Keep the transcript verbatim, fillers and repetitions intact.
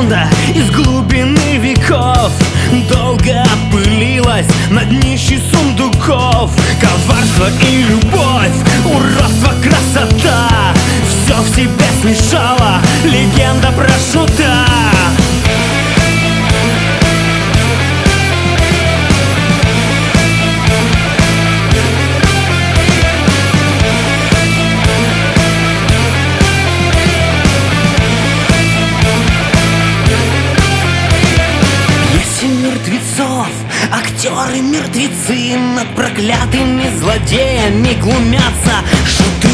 легенда из глубины веков долго пылилась на днище сундуков. Коварство и любовь, уродство, красота, все в себе смешала легенда про шута. Мертвецов, актеры мертвецы, над проклятыми злодеями глумятся шуты.